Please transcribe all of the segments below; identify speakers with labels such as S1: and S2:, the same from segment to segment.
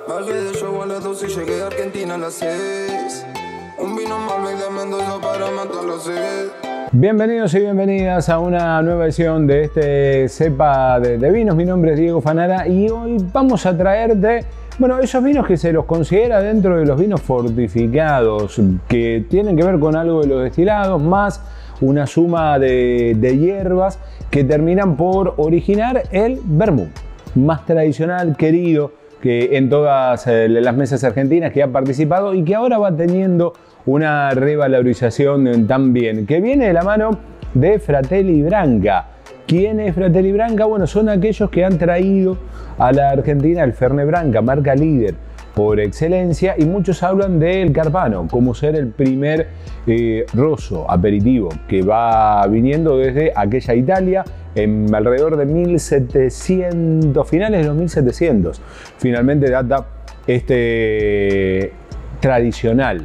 S1: Bajé de show a las 12 y llegué a Argentina a las 6. Un vino Malbec de Mendoza para matar la sed.
S2: Bienvenidos y bienvenidas a una nueva edición de este Cepa de Vinos. Mi nombre es Diego Fanara y hoy vamos a traerte, bueno, esos vinos que se los considera dentro de los vinos fortificados, que tienen que ver con algo de los destilados, más una suma de hierbas que terminan por originar el vermut más tradicional, querido, que en todas las mesas argentinas que ha participado y que ahora va teniendo una revalorización también, que viene de la mano de Fratelli Branca. ¿Quién es Fratelli Branca? Bueno, son aquellos que han traído a la Argentina el Fernet Branca, marca líder por excelencia, y muchos hablan del Carpano como ser el primer rosso aperitivo que va viniendo desde aquella Italia en alrededor de 1700, finales de los 1700. Finalmente data este tradicional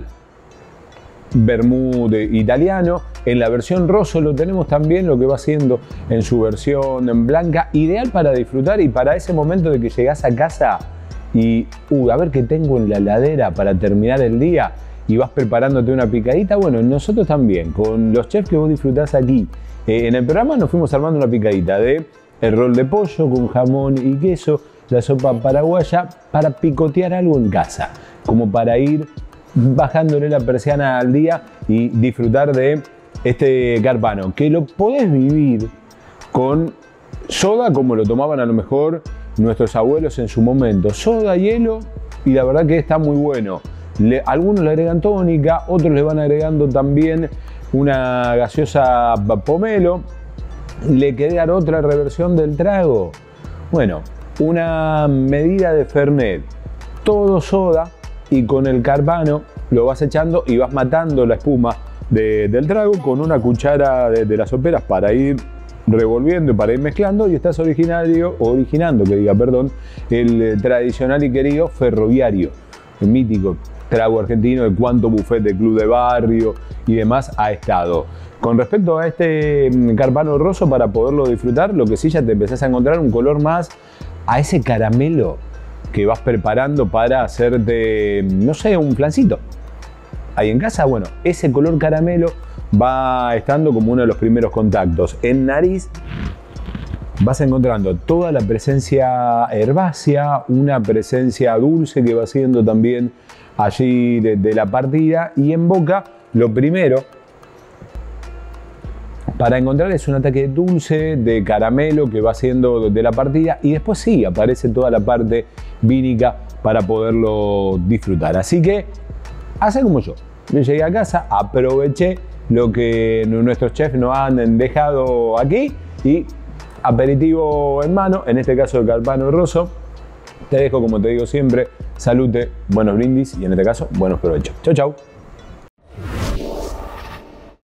S2: vermut italiano. En la versión rosso lo tenemos también, lo que va siendo en su versión en blanca, ideal para disfrutar y para ese momento de que llegás a casa y a ver qué tengo en la heladera para terminar el día y vas preparándote una picadita. Bueno, nosotros también, con los chefs que vos disfrutás aquí en el programa, nos fuimos armando una picadita de el rol de pollo con jamón y queso, la sopa paraguaya, para picotear algo en casa, como para ir bajándole la persiana al día y disfrutar de este Carpano, que lo podés vivir con soda como lo tomaban a lo mejor nuestros abuelos en su momento, soda, hielo, y la verdad que está muy bueno. Algunos le agregan tónica, otros le van agregando también una gaseosa pomelo. ¿Le quede dar otra reversión del trago? Bueno, una medida de Fernet, todo soda, y con el Carpano lo vas echando y vas matando la espuma del trago con una cuchara de las soperas para ir revolviendo y para ir mezclando, y estás originando el tradicional y querido ferroviario, el mítico trago argentino de cuánto buffet de club de barrio y demás ha estado. Con respecto a este Carpano rosso, para poderlo disfrutar, lo que sí ya te empezás a encontrar un color más a ese caramelo que vas preparando para hacerte, no sé, un flancito ahí en casa. Bueno, ese color caramelo va estando como uno de los primeros contactos. En nariz vas encontrando toda la presencia herbácea, una presencia dulce que va siendo también allí de la partida, y en boca lo primero para encontrar es un ataque dulce de caramelo que va siendo de la partida, y después sí aparece toda la parte vínica para poderlo disfrutar. Así que hace como yo llegué a casa, aproveché lo que nuestros chefs nos han dejado aquí y aperitivo en mano, en este caso el Carpano rosso. Te dejo, como te digo siempre, salute, buenos brindis y en este caso buenos provechos. Chau, chau.